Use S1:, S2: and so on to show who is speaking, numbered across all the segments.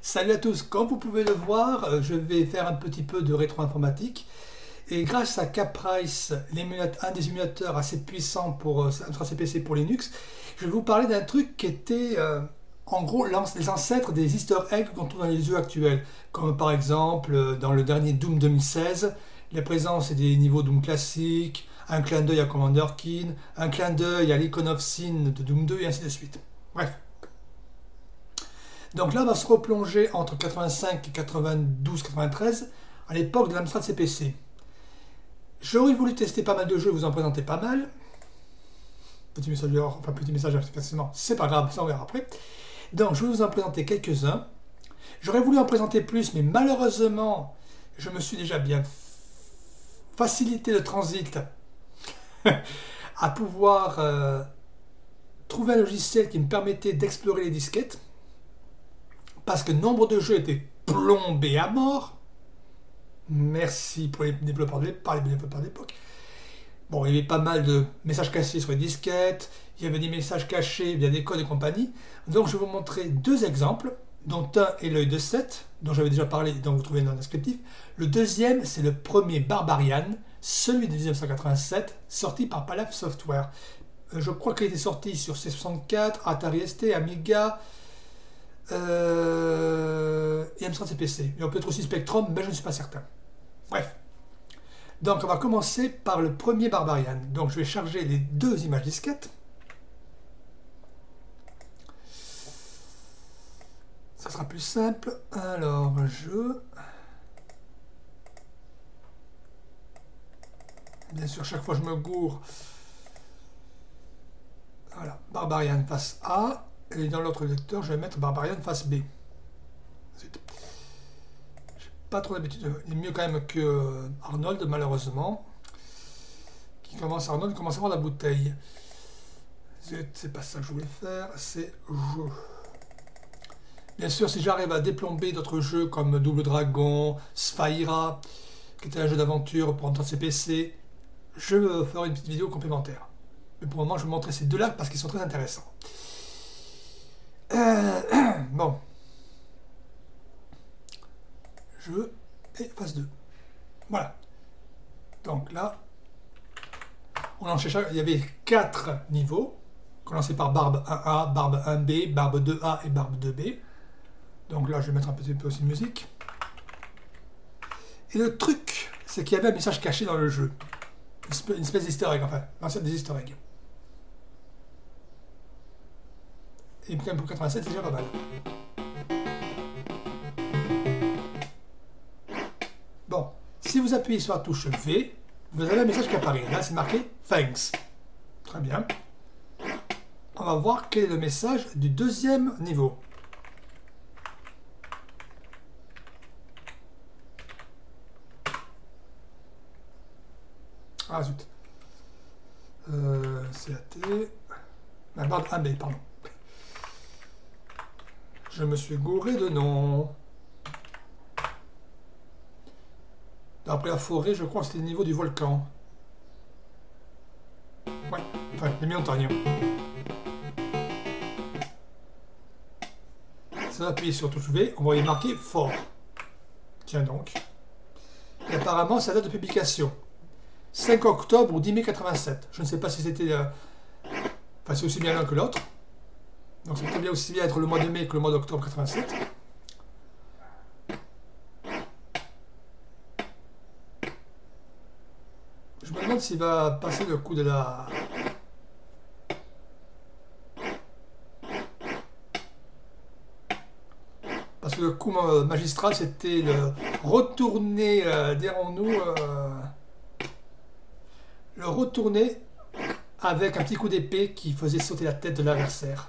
S1: Salut à tous, comme vous pouvez le voir, je vais faire un petit peu de rétro-informatique. Et grâce à Caprice, un des émulateurs assez puissants pour Amstrad CPC pour Linux, je vais vous parler d'un truc qui était en gros les ancêtres des easter eggs qu'on trouve dans les jeux actuels. Comme par exemple dans le dernier Doom 2016, la présence des niveaux Doom classique, un clin d'œil à Commander Keen, un clin d'œil à l'Icon of Sin de Doom 2 et ainsi de suite. Bref. Donc là, on va se replonger entre 85 et 92-93, à l'époque de l'Amstrad CPC. J'aurais voulu tester pas mal de jeux, vous en présenter pas mal. Petit message dehors, enfin petit message facilement, c'est pas grave, ça on verra après. Donc je vais vous en présenter quelques-uns. J'aurais voulu en présenter plus, mais malheureusement, je me suis déjà bien facilité le transit à pouvoir trouver un logiciel qui me permettait d'explorer les disquettes. Parce que nombre de jeux étaient plombés à mort. Merci pour les développeurs d'époque. Bon, il y avait pas mal de messages cachés sur les disquettes, il y avait des messages cachés via des codes et compagnie. Donc je vais vous montrer deux exemples, dont un est l'œil de 7, dont j'avais déjà parlé, dont vous trouvez dans le descriptif. Le deuxième, c'est le premier Barbarian, celui de 1987, sorti par Palaf Software. Je crois qu'il était sorti sur C64, Atari ST, Amiga, et Amstrad CPC. Et on peut être aussi Spectrum, mais je ne suis pas certain. Bref. Donc on va commencer par le premier Barbarian. Donc je vais charger les deux images disquettes. Ça sera plus simple. Alors bien sûr, chaque fois je me gourre. Voilà, Barbarian face A. Et dans l'autre lecteur, je vais mettre Barbarian face B. J'ai pas trop d'habitude. Il est mieux quand même que Arnold, malheureusement. Arnold commence à avoir la bouteille. C'est pas ça que je voulais faire, c'est jeu. Bien sûr, si j'arrive à déplomber d'autres jeux comme Double Dragon, Sphaira, qui était un jeu d'aventure pour Amstrad CPC, je ferai une petite vidéo complémentaire. Mais pour le moment, je vais vous montrer ces deux-là parce qu'ils sont très intéressants. Bon. Jeu et phase 2. Voilà. Donc là, il y avait 4 niveaux. Commencé par barbe 1A, barbe 1B, barbe 2A et barbe 2B. Donc là, je vais mettre un petit peu aussi de musique. Et le truc, c'est qu'il y avait un message caché dans le jeu. Une espèce d'easter egg, enfin, l'ancienne des easter eggs. Et même pour 87, c'est déjà pas mal. Bon, si vous appuyez sur la touche V, vous avez un message qui apparaît. Là, c'est marqué Thanks. Très bien. On va voir quel est le message du deuxième niveau. Ah zut. CAT. La barre 1B, pardon. Je me suis gouré de nom. Après la forêt, je crois que c'était le niveau du volcan. Ouais, enfin, les montagnes. Ça va appuyer sur touche V, on va y marquer fort. Tiens donc. Et apparemment, ça date de publication. 5 octobre ou 10 mai 87. Je ne sais pas si c'était... Enfin, c'est aussi bien l'un que l'autre. Donc ça peut bien aussi bien être le mois de mai que le mois d'octobre 87. Je me demande s'il va passer le coup de la... Parce que le coup magistral, c'était le retourner, dirons-nous, le retourner avec un petit coup d'épée qui faisait sauter la tête de l'adversaire.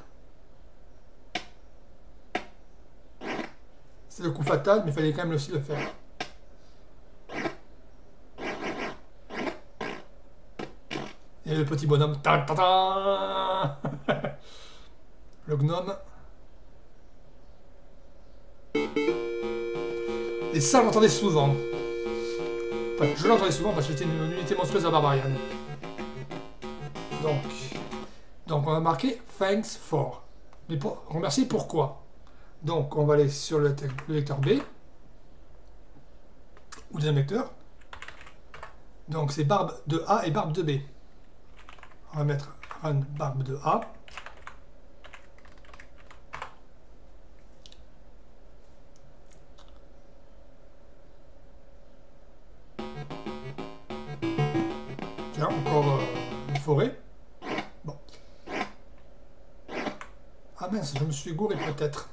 S1: C'est le coup fatal, mais il fallait quand même aussi le faire. Et le petit bonhomme. Ta -ta -ta le gnome. Et ça, on l'entendait souvent. Enfin, je l'entendais souvent parce que c'était une unité monstrueuse à Barbarian. Donc on va marquer Thanks for. Mais remercier pourquoi? Donc on va aller sur le lecteur B, ou deuxième lecteur. Donc c'est barbe de A et barbe de B. On va mettre run barbe de A. Tiens, encore une forêt. Bon. Ah mince, je me suis gouré peut-être.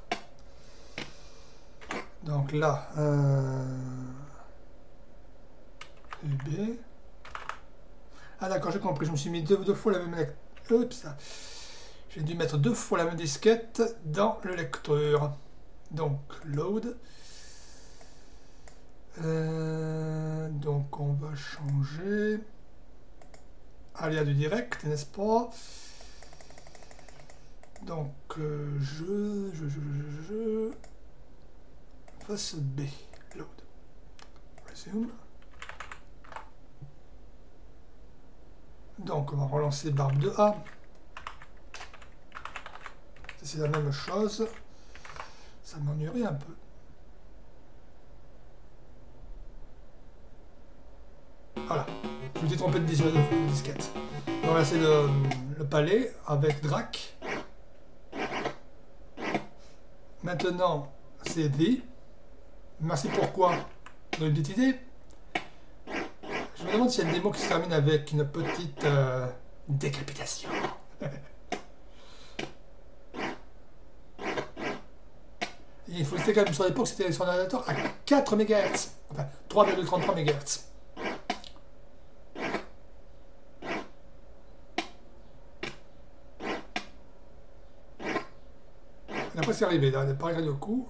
S1: Donc là, B. Ah d'accord, j'ai compris. Je me suis mis deux fois la même Oups. J'ai dû mettre 2 fois la même disquette dans le lecteur. Donc load. Donc on va changer. Aléa du direct, n'est-ce pas? Donc je face B. Load. Resume. Donc on va relancer barbe de A. C'est la même chose. Ça m'ennuierait un peu. Voilà. Je me suis trompé de disquette. Donc là c'est le palais avec Drac. Maintenant c'est V. Merci pourquoi de l'idée. Je me demande s'il y a des mots qui se terminent avec une petite décapitation. Il faut quand même sur l'époque, c'était sur un ordinateur à 4 MHz. Enfin, 3,33 MHz. On a presque arrivé, là, on n'est pas regardé au coup.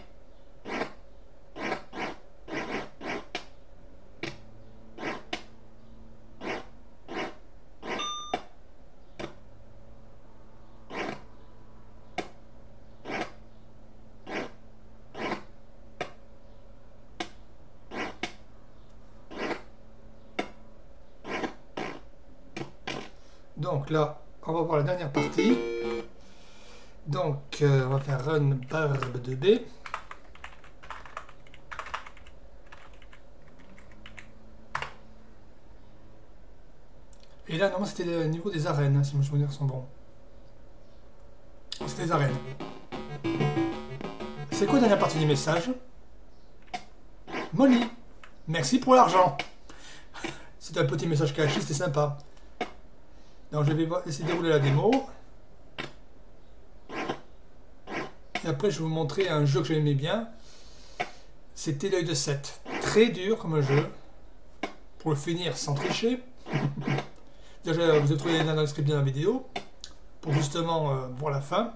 S1: Donc là, on va voir la dernière partie. Donc, on va faire run barbe de B. Et là, normalement, c'était le niveau des arènes, hein, si mes souvenirs sont bons. C'était des arènes. C'est quoi la dernière partie du message? Molly, merci pour l'argent. C'est un petit message caché, c'était sympa. Donc, je vais essayer de dérouler la démo. Et après, je vais vous montrer un jeu que j'aimais bien. C'était l'œil de 7. Très dur comme jeu. Pour le finir sans tricher. Déjà, vous avez trouvé les liens dans la description de la vidéo. Pour justement voir la fin.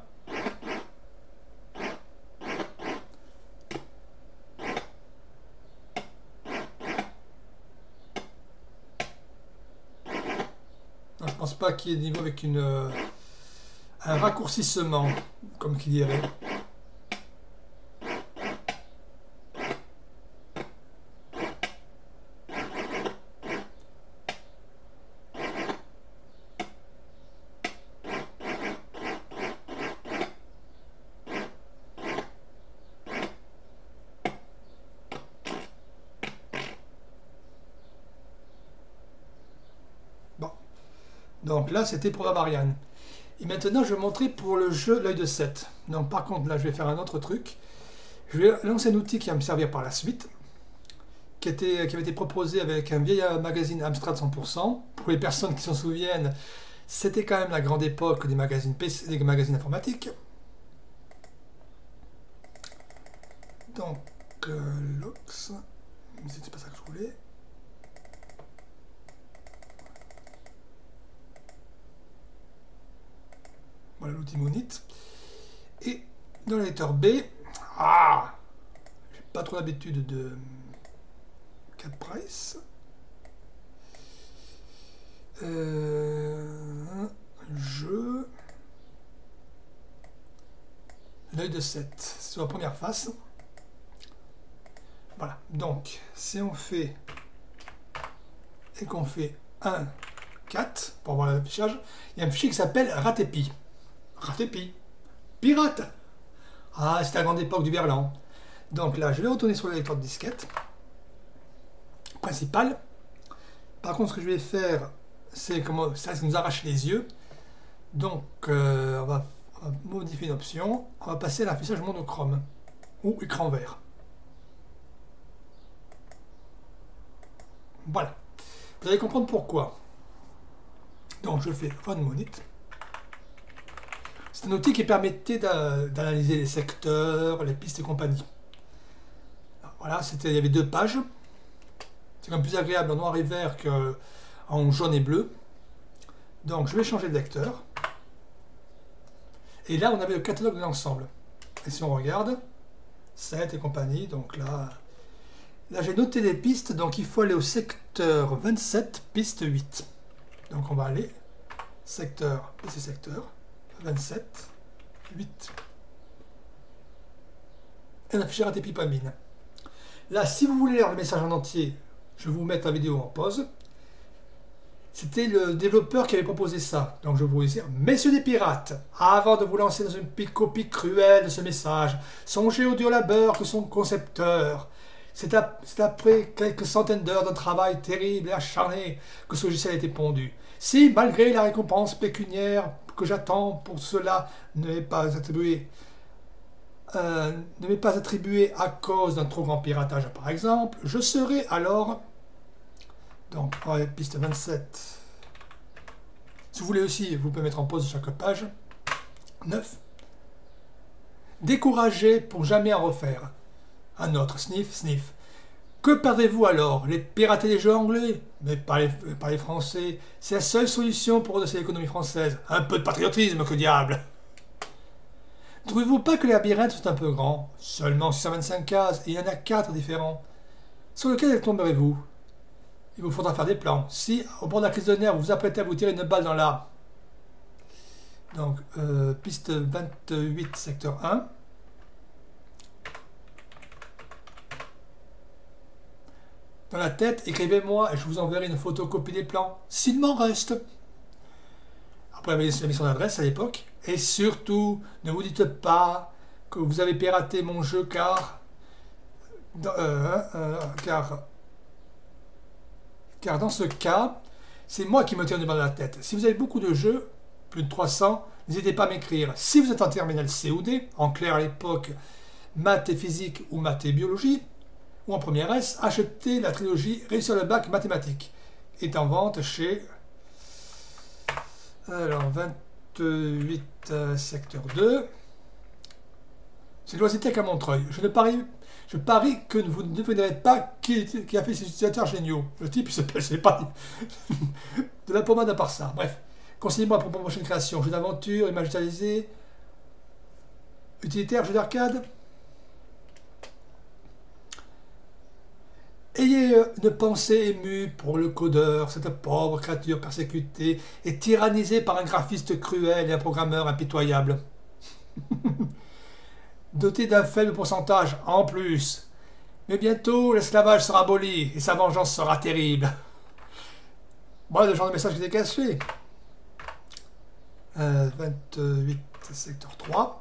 S1: Non, je pense pas qu'il y ait des niveaux avec un raccourcissement, comme qui dirait. Bon. Donc là, c'était pour la Marianne. Et maintenant, je vais montrer pour le jeu l'œil de 7. Donc par contre, là, je vais faire un autre truc. Je vais lancer un outil qui va me servir par la suite, qui avait été proposé avec un vieil magazine Amstrad 100%. Pour les personnes qui s'en souviennent, c'était quand même la grande époque des magazines PC, des magazines informatiques. Donc, Lox, c'était pas ça que je voulais. Voilà l'outil Monit. Et dans le lecteur B, j'ai pas trop l'habitude de CapPrice. Jeu. L'œil de 7. C'est sur la première face. Voilà. Donc, si on fait et qu'on fait 1, 4, pour voir l'affichage, il y a un fichier qui s'appelle Ratepi. Ratepi. Pirate. Ah, c'était la grande époque du verlan. Donc là, je vais retourner sur le lecteur de disquette principal. Par contre, ce que je vais faire, c'est comme ça nous arrache les yeux. Donc, on va modifier une option. On va passer à l'affichage monochrome ou écran vert. Voilà. Vous allez comprendre pourquoi. Donc, je fais Run Monit. C'est un outil qui permettait d'analyser les secteurs, les pistes et compagnie. Alors, voilà, il y avait 2 pages. C'est quand même plus agréable en noir et vert qu'en jaune et bleu. Donc, je vais changer de lecteur. Et là, on avait le catalogue de l'ensemble. Et si on regarde, 7 et compagnie, donc là j'ai noté des pistes, donc il faut aller au secteur 27, piste 8. Donc on va aller, secteur, PC secteur, 27, 8. Et un afficheur ATP Pamine. Là, si vous voulez lire le message en entier, je vais vous mettre la vidéo en pause. C'était le développeur qui avait proposé ça. Donc je vais vous dire, messieurs les pirates, avant de vous lancer dans une copie cruelle de ce message, songez au dur labeur que son concepteur. C'est après quelques centaines d'heures d'un travail terrible et acharné que ce logiciel a été pondu. Si, malgré la récompense pécuniaire que j'attends pour cela, ne m'est pas attribuée à cause d'un trop grand piratage, par exemple, je serai alors... Donc, piste 27. Si vous voulez aussi, vous pouvez mettre en pause chaque page. 9. Découragé pour jamais en refaire. Un autre, sniff, sniff. Que perdez-vous alors? Les pirater les jeux anglais? Mais pas les français. C'est la seule solution pour redresser l'économie française. Un peu de patriotisme, que diable! Ne trouvez-vous pas que les labyrinthes sont un peu grands? Seulement 625 cases, et il y en a 4 différents. Sur lequel tomberez-vous? Il vous faudra faire des plans. Si, au bord de la crise de nerfs, vous vous apprêtez à vous tirer une balle dans la... Donc, piste 28, secteur 1. Dans la tête, écrivez-moi et je vous enverrai une photocopie des plans, s'il m'en reste. Après, la mission d'adresse à l'époque. Et surtout, ne vous dites pas que vous avez piraté mon jeu car dans ce cas, c'est moi qui me tire une balle dans la tête. Si vous avez beaucoup de jeux, plus de 300, n'hésitez pas à m'écrire. Si vous êtes en terminale C ou D, en clair à l'époque, maths et physique ou maths et biologie, ou en première S, achetez la trilogie Réussir le bac mathématiques. Est en vente chez... Alors, 28 secteur 2. C'est Loisitech à Montreuil. Je parie que vous ne devinerez pas qui a fait ces utilisateurs géniaux. Le type, il s'appelle, c'est pas de la pommade à part ça. Bref, conseillez-moi pour prochaine création. Jeu d'aventure, image digitalisée, utilitaire, jeu d'arcade. Ayez une pensée émue pour le codeur, cette pauvre créature persécutée et tyrannisée par un graphiste cruel et un programmeur impitoyable. Doté d'un faible pourcentage en plus. Mais bientôt, l'esclavage sera aboli et sa vengeance sera terrible. Voilà le genre de message qui était caché. 28, secteur 3.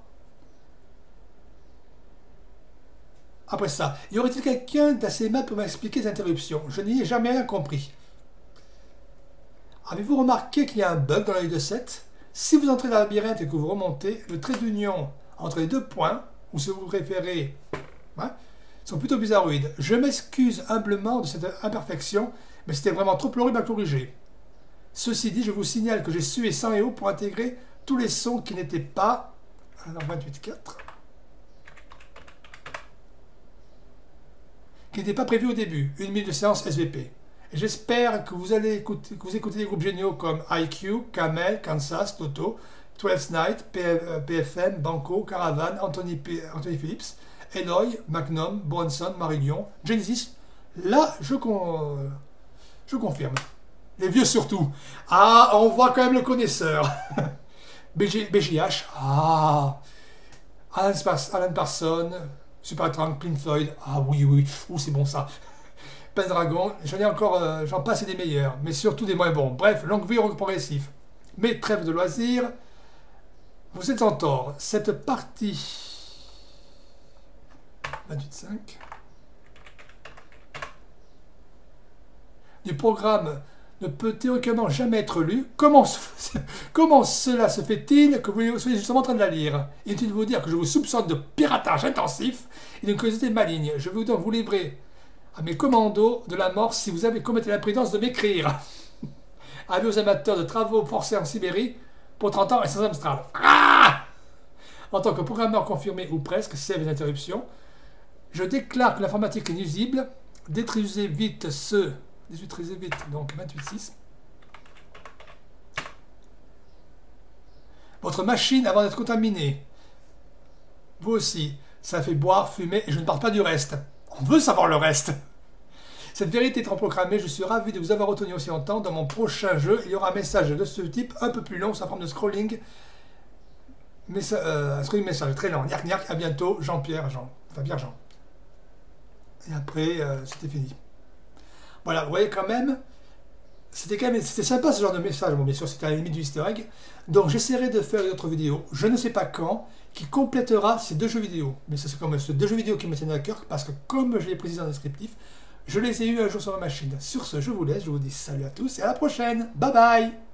S1: Après ça, y aurait-il quelqu'un d'assez aimable pour m'expliquer les interruptions? Je n'y ai jamais rien compris. Avez-vous remarqué qu'il y a un bug dans la ligne de 7? Si vous entrez dans le labyrinthe et que vous remontez, le trait d'union entre les 2 points, ou si vous préférez, sont plutôt bizarroïdes. Je m'excuse humblement de cette imperfection, mais c'était vraiment trop horrible à corriger. Ceci dit, je vous signale que j'ai sué sang et eau pour intégrer tous les sons qui n'étaient pas... Alors, 28.4... qui n'était pas prévu au début, 1 minute de séance SVP. Et j'espère que vous écoutez des groupes géniaux comme IQ, Camel, Kansas, Toto, 12 Night, PFM, Banco, Caravan, Anthony Phillips, Eloy, Magnum, Bronson, Marillion, Genesis. Là, je confirme. Les vieux surtout. Ah, on voit quand même le connaisseur. BGH. Ah. Alan Parsons. Supertramp, Pink Floyd, ah oui, c'est bon ça. Pendragon, j'en passe et des meilleurs, mais surtout des moins bons. Bref, longue vie au progressif. Mais trêve de loisirs, vous êtes en tort. Cette partie 28.5. Du programme ne peut théoriquement jamais être lu. Comment cela se fait-il que vous soyez justement en train de la lire? Inutile de vous dire que je vous soupçonne de piratage intensif et d'une curiosité maligne. Je vais donc vous livrer à mes commandos de la mort si vous avez commis l'imprudence de m'écrire. Avis aux amateurs de travaux forcés en Sibérie pour 30 ans et sans Amstrad. Ah! En tant que programmeur confirmé ou presque, save les interruptions, je déclare que l'informatique est nuisible. Détruisez vite donc 28.6. Votre machine avant d'être contaminée. Vous aussi, ça fait boire, fumer et je ne parle pas du reste. On veut savoir le reste. Cette vérité étant proclamée, je suis ravi de vous avoir retenu aussi longtemps. Dans mon prochain jeu, il y aura un message de ce type, un peu plus long, sous la forme de scrolling. Scrolling message, très lent. Niac niac, à bientôt, Jean-Pierre, Jean. Enfin, Pierre-Jean. Et après, c'était fini. Voilà, vous voyez quand même, c'était sympa ce genre de message. Bon, bien sûr, c'était à la limite du easter egg. Donc, j'essaierai de faire une autre vidéo, je ne sais pas quand, qui complétera ces deux jeux vidéo. Mais c'est comme ces deux jeux vidéo qui me tiennent à cœur, parce que comme je l'ai précisé dans le descriptif, je les ai eus un jour sur ma machine. Sur ce, je vous laisse, je vous dis salut à tous et à la prochaine. Bye bye!